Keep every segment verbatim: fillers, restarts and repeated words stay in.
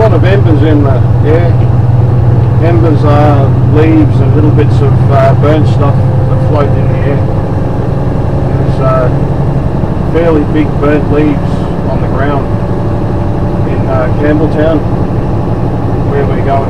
lot of embers in the air. Embers are leaves and little bits of uh, burnt stuff that float in the air. There's uh, fairly big burnt leaves on the ground in uh, Campbelltown, where we're going.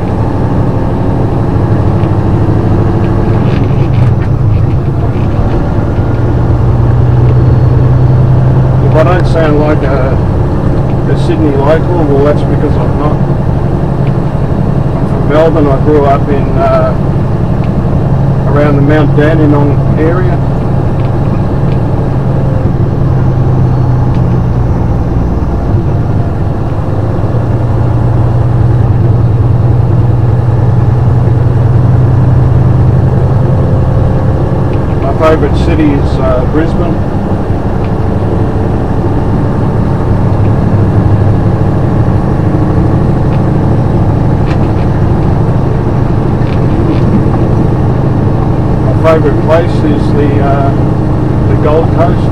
If I don't sound like a, a Sydney local, well, that's because I'm not. I'm from Melbourne. I grew up in uh, around the Mount Dandenong area. My favourite city is uh, Brisbane. Favourite place is the uh, the Gold Coast.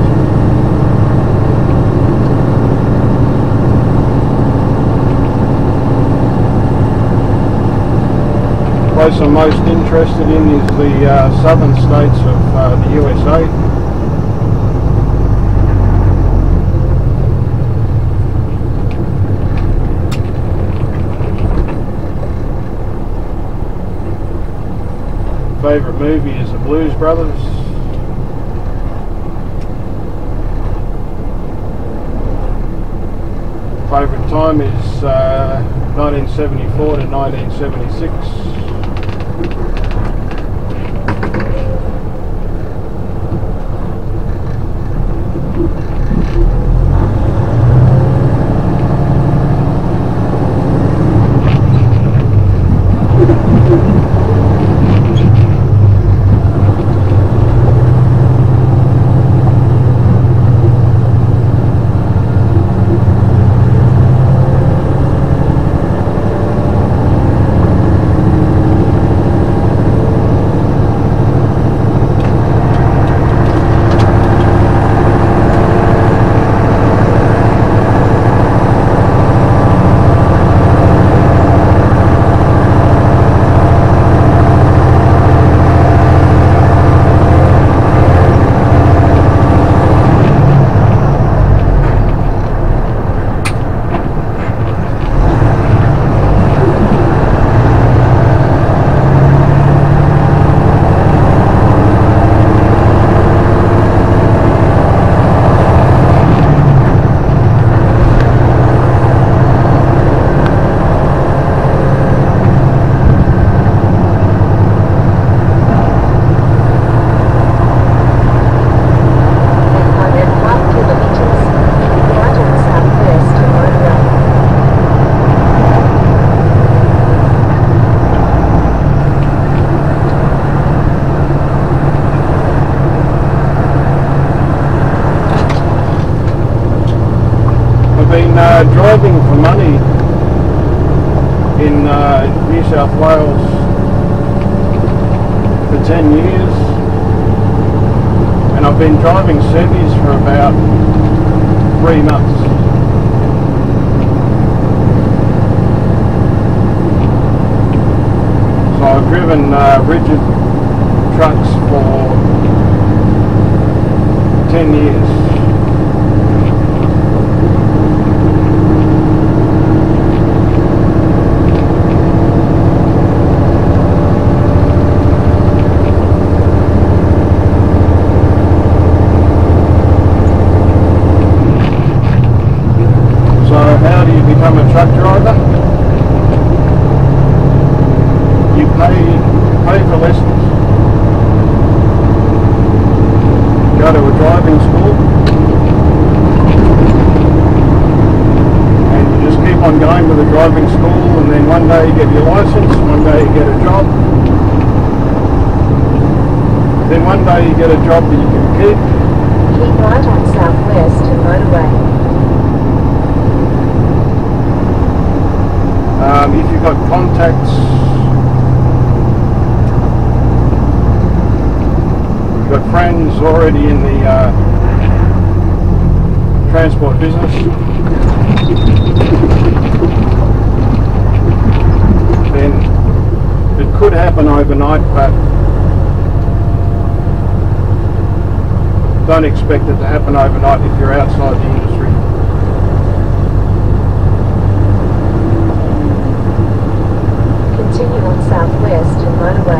The place I'm most interested in is the uh, southern states of uh, the U S A. Favourite movie is The Blues Brothers. Favourite time is uh, nineteen seventy-four to nineteen seventy-six. Uh, driving for money in uh, New South Wales for ten years, and I've been driving semis for about three months. So I've driven uh, rigid trucks for ten years. How do you become a truck driver? You pay pay for lessons. Go to a driving school, and you just keep on going to the driving school, and then one day you get your license, one day you get a job, then one day you get a job that you can keep. Keep right on southwest to motorway. Um, if you've got contacts, you've got friends already in the uh, transport business, could happen overnight, but don't expect it to happen overnight if you're outside the industry. Continue on southwest and motorway.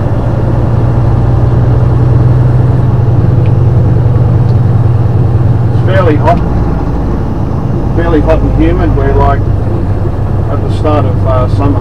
It's fairly hot, fairly hot and humid. We're like at the start of uh, summer.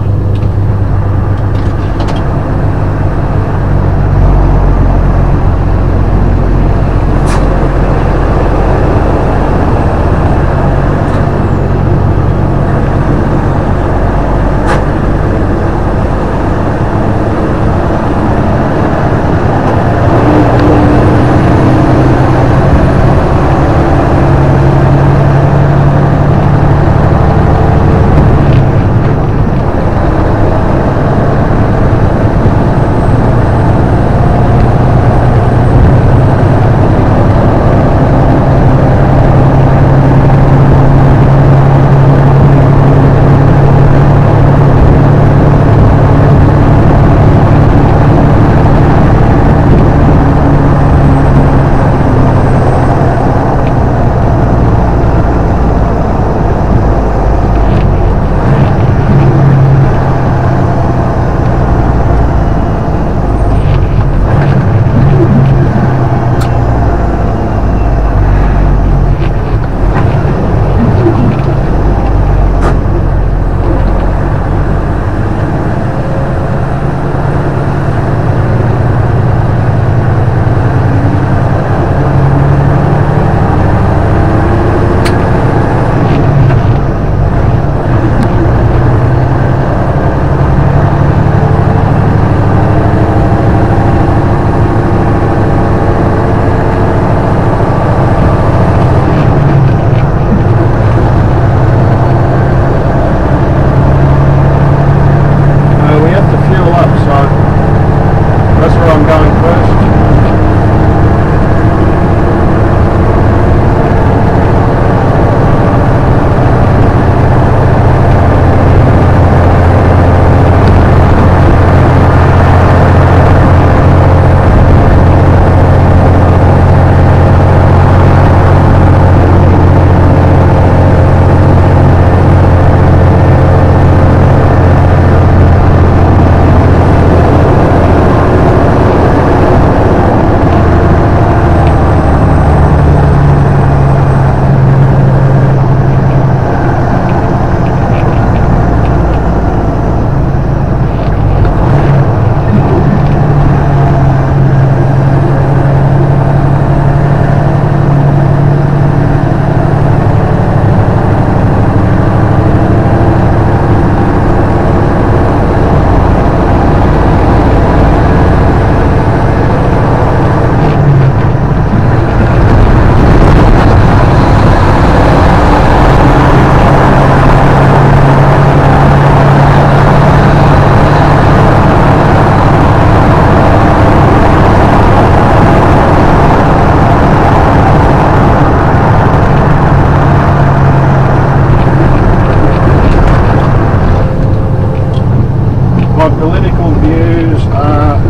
My political views are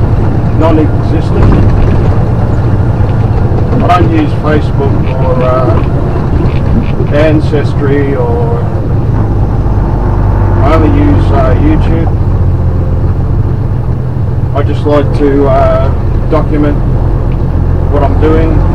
non-existent. I don't use Facebook or uh, Ancestry, or I only use uh, YouTube. I just like to uh, document what I'm doing,